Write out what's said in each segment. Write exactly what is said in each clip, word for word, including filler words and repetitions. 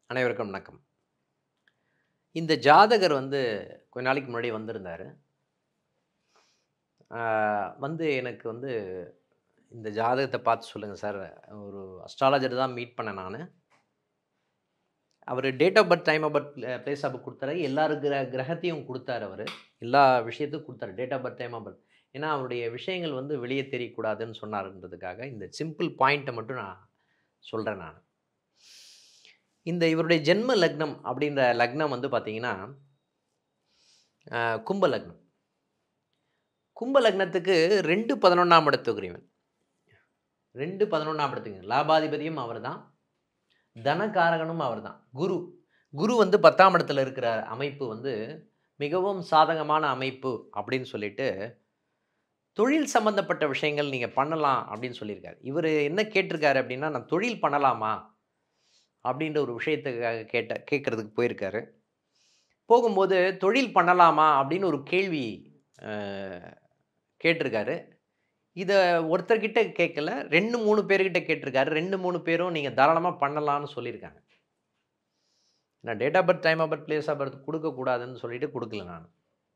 அனைவருக்கும் வணக்கம். இந்த ஜாதகர் வந்து கொஞ்ச நாளைக்கு முன்னாடி வந்திருந்தாரு. ஆ வந்து எனக்கு வந்து இந்த ஜாதகத்த பார்த்து சொல்லுங்க சார். ஒரு அஸ்ட்ராலஜர் தான் மீட் பண்ணேன் நானு. அவரு date of birth, time of birth, place of birth குடுத்தாரு. எல்லா கிர கிரகத்தையும் குடுத்தாரு அவரு. எல்லா விஷயத்தையும் குடுத்தாரு. Date of birth, time of birth. ஏன்னா, அவருடைய விஷயங்கள் வந்து வெளிய தெரியக்கூடாதுன்னு சொன்னாருன்றதுக்காக, இந்த சிம்பிள் பாயிண்ட்ட மட்டும் நான் சொல்றேன் நானு. இந்த இவருடைய ஜென்ம லக்னம் அப்படின்ற லக்னம் வந்து பார்த்தீங்கன்னா, அ கும்ப லக்னம். கும்ப லக்னத்துக்கு ரெண்டு பதினொன்றாம் இடத்துக்குரியவன். ரெண்டு பதினொன்றாம் இடத்துக்கு லாபாதிபதியும் அவர்தான். தனகாரகனும் அவர்தான். குரு. குரு வந்து பத்தாம் இடத்துல இருக்கிற அமைப்பு வந்து மிகவும் சாதகமான அமைப்பு அப்படின்னு சொல்லிட்டு, தொழில் சம்பந்தப்பட்ட விஷயங்கள் நீங்க பண்ணலாம் அப்படின்னு சொல்லியிருக்காரு. இவரு என்ன கேட்டிருக்காரு அப்படின்னா, நான் தொழில் பண்ணலாமா? அப்படின்ற ஒரு விஷயத்துக்காக கேட்ட கேட்கறதுக்கு போயிருக்காரு. போகும்போது தொழில் பண்ணலாமா அப்படின்னு ஒரு கேள்வி அ கேட்டிருக்காரு. இத ஒருத்தர்கிட்ட கேட்கல. ரெண்டு, மூணு பேர்கிட்ட கேட்டிருக்காரு. ரெண்டு, மூணு பேரும் நீங்க தாராளமா பண்ணலாம்னு சொல்லியிருக்காங்க. நான் date of birth, time of birth, place of birth குடுக்கக்கூடாதுன்னு சொல்லிட்டு குடுக்கல நானு.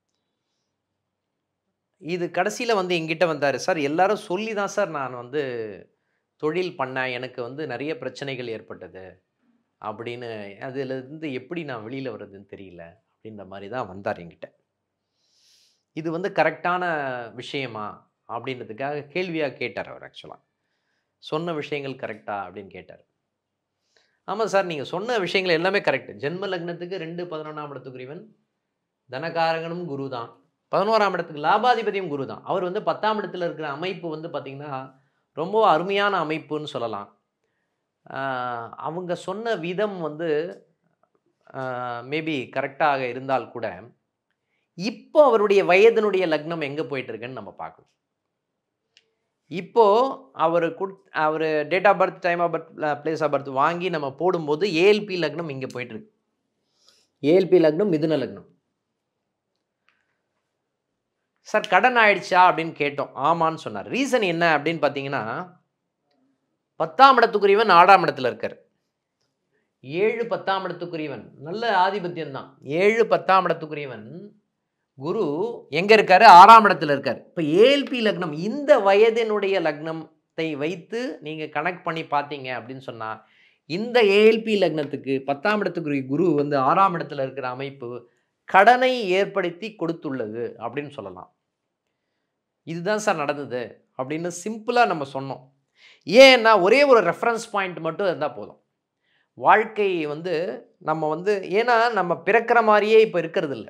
இது கடைசியில வந்து என்கிட்ட வந்தாரு. சார் எல்லாரும் சொல்லி தான் சார் நான் வந்து தொழில் பண்ணேன். எனக்கு வந்து நெறைய பிரச்சனைகள் ஏற்பட்டது. அப்படின்னு அதிலிருந்து எப்படி நான் வெளியில வர்றதுன்னு தெரியல. அப்படின்ற மாரி தான் வந்தார் என்கிட்ட. இது வந்து கரெக்ட்டான விஷயமா? அப்படின்றதுக்காக கேள்வியா கேட்டார் அவர் ஆக்சுவலா. சொன்ன விஷயங்கள் கரெக்ட்டா? அப்படின்னு கேட்டாரு. ஆமா சார், நீங்க சொன்ன விஷயங்கள் எல்லாமே கரெக்ட். ஜென்ம லக்னத்துக்கு ரெண்டு பதினொன்றாம் இடத்துக்குரியவன். தனகாரகனும் குரு தான். பதினொன்றாம் இடத்துக்கு லாபாதிபதியும் குரு தான். அவர் வந்து பத்தாம் இடத்துல இருக்கிற அமைப்பு வந்து பார்த்தீங்கன்னா, ரொம்ப அருமையான அமைப்புன்னு சொல்லலாம். ஆ அவங்க சொன்ன விதம் வந்து ஆ மேபி கரெக்ட்டாக இருந்தால் கூட, இப்போ அவருடைய வயதினுடைய லக்னம் எங்க போயிட்டு இருக்குன்னு நம்ம பார்க்கணும். இப்போ அவரு குட் அவரு date of birth, time of birth, place of birth வாங்கி நம்ம போடும்போது ஏஎல்பி லக்னம் இங்க போயிட்டு இருக்கு. ஏஎல்பி லக்னம் மிதுன லக்னம். சார் கடன் ஆயிடுச்சா அப்படின்னு கேட்டோம். ஆமான்னு சொன்னார். ரீசன் என்ன அப்படின்னு பார்த்தீங்கன்னா, பத்தாம் இடத்துக்குரியவன் ஆறாம் இடத்துல இருக்காரு. ஏழு பத்தாம் இடத்துக்குரியவன். நல்ல ஆதிபத்தியம் தான். ஏழு பத்தாம் இடத்துக்குரியவன் குரு எங்க இருக்காரு? ஆறாம் இடத்துல இருக்காரு. இப்ப ஏஎல்பி லக்னம் இந்த வயதினுடைய லக்னத்தை வைத்து நீங்க கனெக்ட் பண்ணி பார்த்தீங்க அப்படின்னு சொன்னா, இந்த ஏஎல்பி லக்னத்துக்கு பத்தாம் இடத்துக்குரிய குரு வந்து ஆறாம் இடத்துல இருக்கிற அமைப்பு கடனை ஏற்படுத்தி கொடுத்துள்ளது அப்படின்னு சொல்லலாம். இதுதான் சார் நடந்தது அப்படின்னு சிம்பிளா நம்ம சொன்னோம். ஏன்னா ஒரே ஒரு ரெஃபரன்ஸ் பாயிண்ட் மட்டும் இருந்தா போதும். வாழ்க்கை வந்து நம்ம வந்து ஏன்னா நம்ம பிறக்கிற மாரியே இப்ப இருக்கிறதில்ல.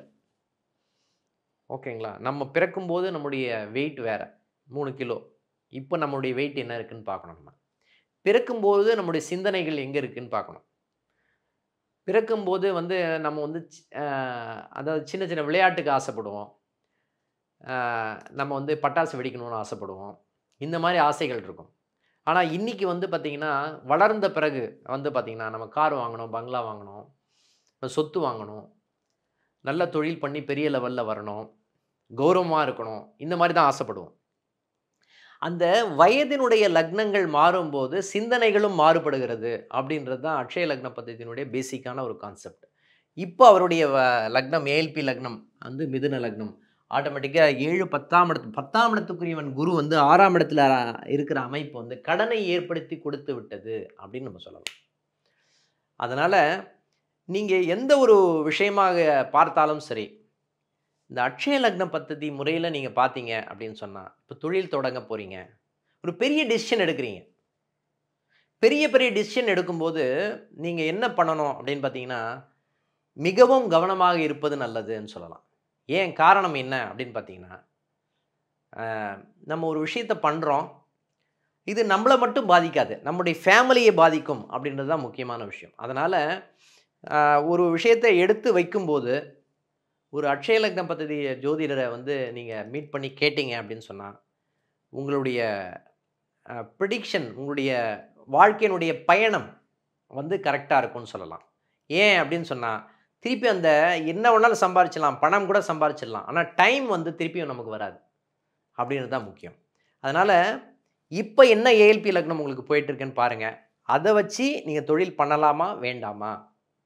ஓகேங்களா? நம்ம பிறக்கும்போது நம்முடைய வெயிட் வேற. மூணு கிலோ. இப்ப நம்முடைய வெயிட் என்ன இருக்குன்னு பார்க்கணும் நம்ம. பிறக்கும்போது நம்முடைய சிந்தனைகள் எங்க இருக்குன்னு பார்க்கணும். பிறக்கும்போது வந்து நம்ம வந்து சி அ அதாவது சின்ன சின்ன விளையாட்டுக்கு ஆசைப்படுவோம். அ நம்ம வந்து பட்டாசு வெடிக்கணும்னு ஆசைப்படுவோம். இந்த மாரி ஆசைகள் இருக்கும். ஆனா, இன்னைக்கு வந்து பார்த்தீங்கன்னா, வளர்ந்த பிறகு வந்து பார்த்தீங்கன்னா, நம்ம கார் வாங்கணும், பங்களா வாங்கணும், சொத்து வாங்கணும், நல்ல தொழில் பண்ணி பெரிய லெவல்ல வரணும், கௌரவமா இருக்கணும். இந்த மாரி தான் ஆசைப்படுவோம். அந்த வயதினுடைய லக்னங்கள் மாறும்போது, சிந்தனைகளும் மாறுபடுகிறது. அப்படின்றது தான் அட்சய லக்ன பத்ததியினுடைய பேசிக்கான ஒரு கான்செப்ட். இப்போ அவருடைய வ லக்னம் ஏஎல்பி லக்னம் வந்து மிதுன லக்னம். ஆட்டோமேட்டிக்கா ஏழு பத்தாம் இடத்து பத்தாம் இடத்துக்குரியவன் குரு வந்து ஆறாம் இடத்துல இருக்கிற அமைப்பு வந்து கடனை ஏற்படுத்தி கொடுத்து விட்டது அப்படின்னு நம்ம சொல்லலாம். அதனால நீங்க எந்த ஒரு விஷயமாக பார்த்தாலும் சரி, இந்த அட்சய லக்ன பத்ததி முறையில நீங்க பார்த்தீங்க அப்படின்னு சொன்னா, இப்போ தொழில் தொடங்க போறீங்க. ஒரு பெரிய டிசிஷன் எடுக்கிறீங்க. பெரிய பெரிய டிசிஷன் எடுக்கும்போது, நீங்க என்ன பண்ணணும் அப்படின்னு பார்த்தீங்கன்னா, மிகவும் கவனமாக இருப்பது நல்லதுன்னு சொல்லலாம். ஏன் காரணம் என்ன அப்படின்னு பார்த்தீங்கன்னா, அ நம்ம ஒரு விஷயத்த பண்றோம். இது நம்மள மட்டும் பாதிக்காது. நம்முடைய ஃபேமிலிய பாதிக்கும் அப்படின்றது தான் முக்கியமான விஷயம். அதனால அ ஒரு விஷயத்த எடுத்து வைக்கும்போது, ஒரு அட்சய லக்ன பத்ததி ஜோதிடர வந்து நீங்க மீட் பண்ணி கேட்டீங்க அப்படின்னு சொன்னா, உங்களுடைய அ பிரெடிக்ஷன் உங்களுடைய வாழ்க்கையினுடைய பயணம் வந்து கரெக்ட்டா இருக்கும்னு சொல்லலாம். ஏன் அப்படின்னு சொன்னா, திருப்பி அந்த என்ன வேணாலும் சம்பாரிச்சிடலாம். பணம் கூட சம்பாரிச்சிடலாம். ஆனா டைம் வந்து திருப்பியும் நமக்கு வராது. அப்படின்றது தான் முக்கியம். அதனால இப்ப என்ன ஏஎல்பி லக்னம் உங்களுக்கு போயிட்டு இருக்குன்னு பாருங்க. அத வச்சு நீங்க தொழில் பண்ணலாமா? வேண்டாமா?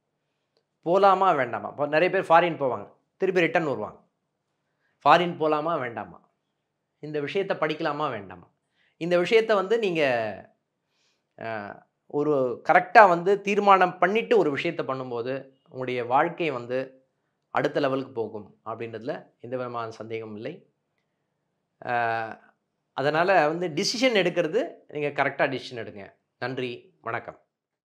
போகலாமா வேண்டாமா? இப்போ நிறைய பேர் ஃபாரின் போவாங்க, திருப்பி ரிட்டர்ன் வருவாங்க. ஃபாரின் போகலாமா வேண்டாமா? இந்த விஷயத்த படிக்கலாமா வேண்டாமா? இந்த விஷயத்த வந்து நீங்கள் ஒரு கரெக்டாக வந்து தீர்மானம் பண்ணிவிட்டு ஒரு விஷயத்த பண்ணும்போது உங்களுடைய வாழ்க்கை வந்து அடுத்த லெவலுக்கு போகும் அப்படின்றதுல எந்த விதமான சந்தேகமும் இல்லை. அதனால் வந்து டிசிஷன் எடுக்கிறது நீங்கள் கரெக்டாக டிசிஷன் எடுங்க. நன்றி, வணக்கம்.